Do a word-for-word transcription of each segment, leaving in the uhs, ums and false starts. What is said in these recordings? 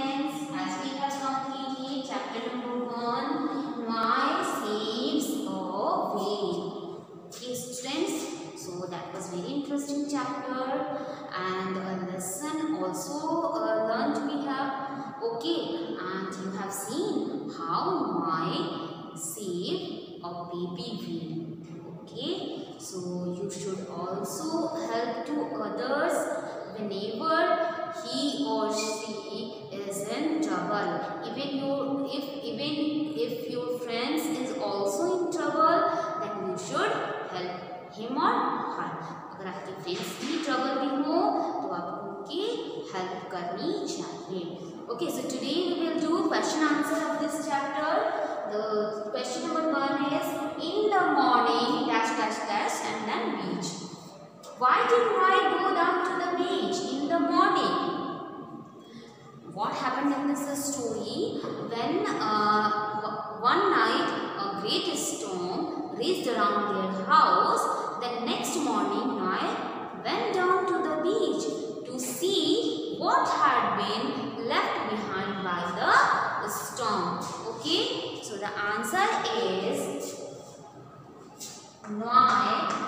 students, as we have completed chapter number one, Noah saves a whale. Okay students, so that was very interesting chapter and a lesson also uh, learned we have. Okay, and you have seen how Noah saved a baby whale. Okay, so you should also help to others whenever he or she is in trouble. Even you, if even if your friends is also in trouble, then you should help him or her. अगर आपके friends भी trouble में हो तो आपको उनकी help करनी चाहिए. Okay, so today we will do question answer of this chapter. The question number one is in the morning dash dash dash and then beach. Why did Noah go down to the beach in the morning? What happened in this story? When uh, one night a great storm raged around their house, then next morning Noah went down to the beach to see what had been left behind by the storm. Okay, so the answer is Noah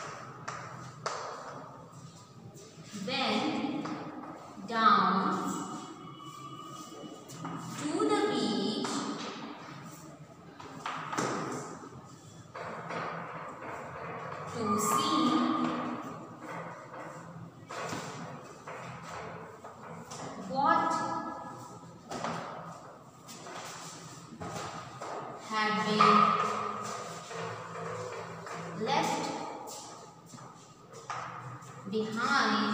went down to the beach to see what had been left behind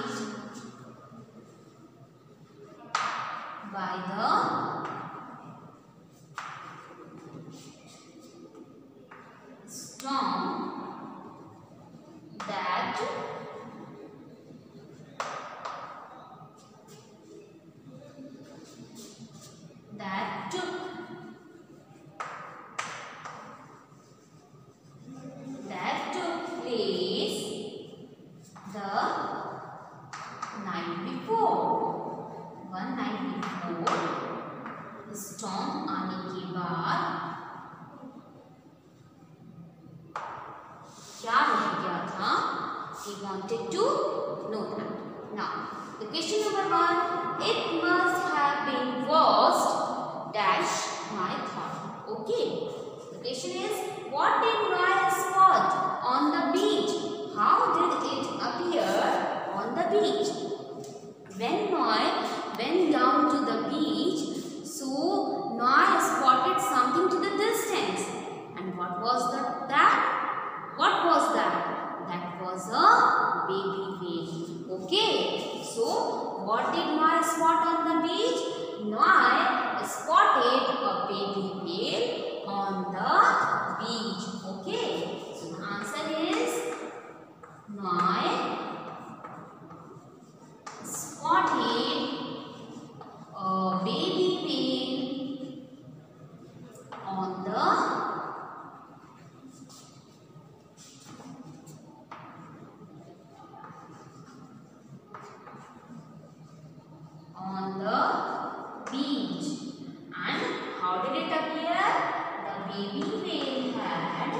by the storm that that took that took place the night before. One night before storm आने के बाद क्या रह गया था? He wanted to know that. Now, the question number one, it must have been washed dash my thought. Okay. The question is, what did Noah spot on the beach? How did it appear on the beach? When Noah went down to the beach, so Noah spotted something to the distance. And what was the, that? What was that? That was a baby whale. Okay. So, what did Noah spot on the beach? Noah spotted a baby whale on the beach. Okay. So, the answer is Noah spotted a baby whale on the on the beach. And how did it appear? The baby whale had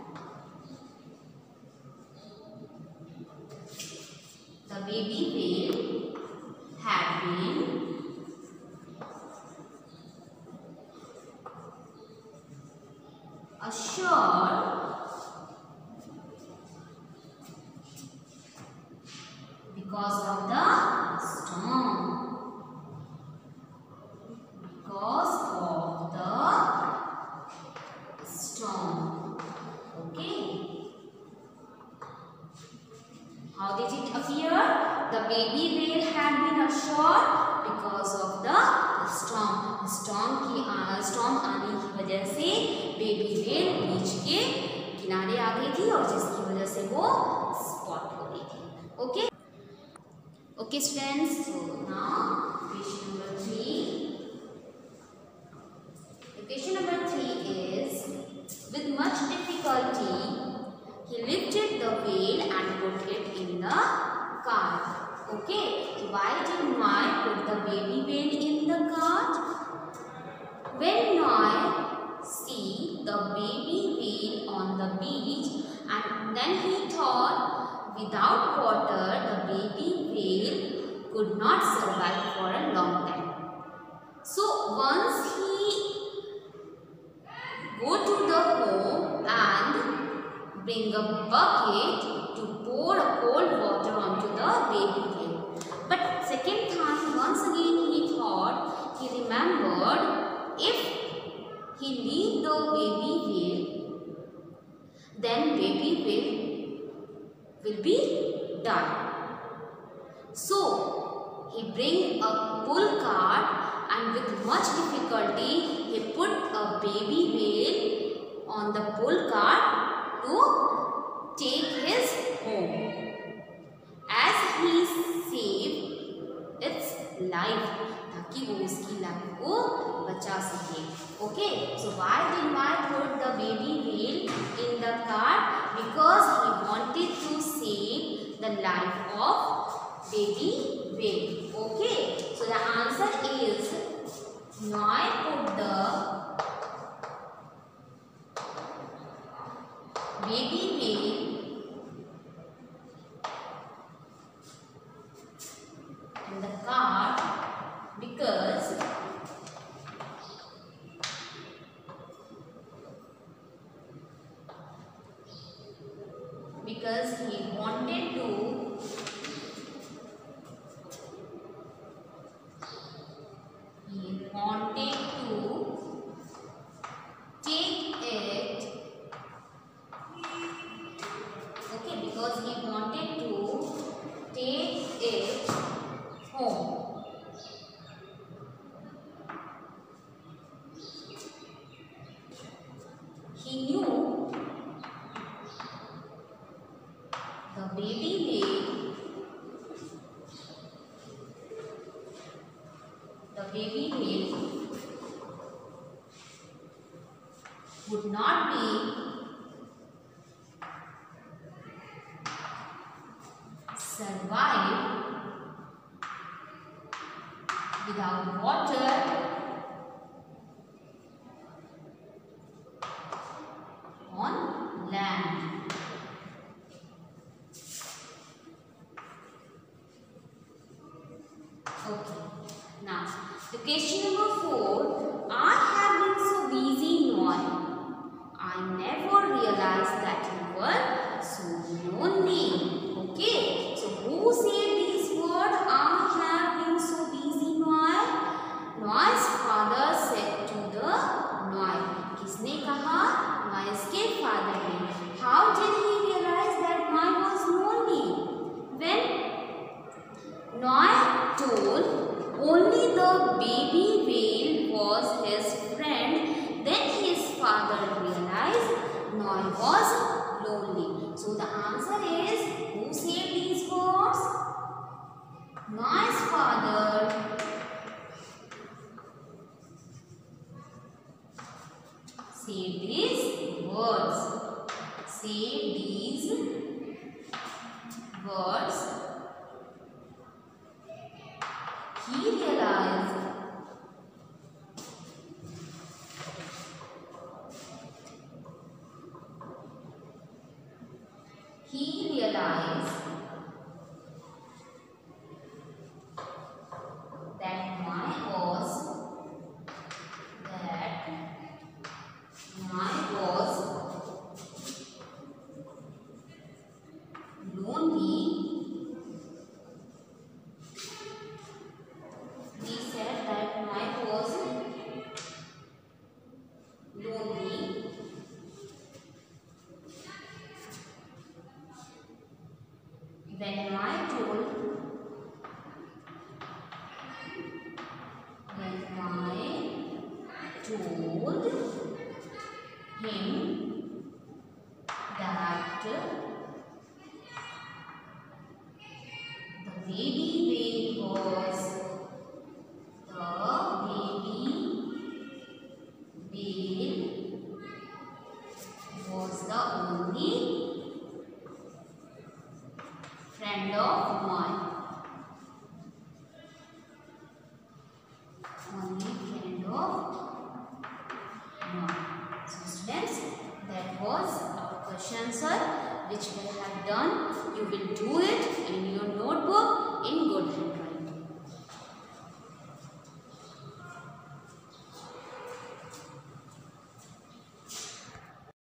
the baby whale had been ashore because of the storm. Because of the storm. Okay. How did it appear? The baby whale had been ashore because of the storm. Storm की storm आने की वजह से baby whale बीच के किनारे आ गई थी और जिसकी वजह से वो spot हो गई थी. Okay. Okay students. So now question number three. Question number three is, with much difficulty, he lifted the whale and put it in the car. Okay, why did Noah put the baby whale in the car? without water, the baby whale could not survive for a long time. So once he go to the home and bring a bucket to pour a cold water onto the baby whale. But second time, once again he thought, he remembered, if he leave the baby whale, then baby whale will be die. So he bring a pull cart, and with much difficulty he put a baby whale on the pull cart to take his home. As he saved its life, ताकि वो उसकी life को बचा सके. Okay, so why did Noah put the baby whale in the cart? Because he wanted to save the life of baby whale. Okay, so the answer is Noah put the baby whale in the cart because because he wanted to he wanted to take it, okay, because he wanted to take it home. He knew the baby whale, the baby whale would not be survive without water on land. Okay. Now, the question number four. I have been so busy, Noah. I never realized that you were so lonely. Okay. So, who said these words? I have been so busy, Noah. Noah's father said to the Noah. किसने कहा? Noah's father ने. How did he realize that Noah was lonely? When Noah told only the baby whale was his friend, then his father realized Noah was lonely. So the answer is, who said these words? Noah's father said these words. Say these words. He realized he realized that Noah was that Noah was lonely. We said that Noah was lonely when Noah told when Noah told him that the baby whale was the baby whale was the only friend of Noah. Only friend of Noah. So students, that was our question answer. which we have done, you will do it in your notebook in good handwriting.